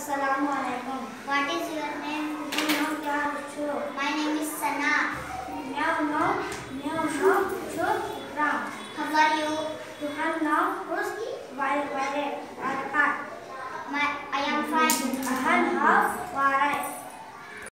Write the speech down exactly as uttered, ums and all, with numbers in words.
Assalamu alaikum. What is your name? You know क्या पूछो? My name is Sana. Now, now, now, now.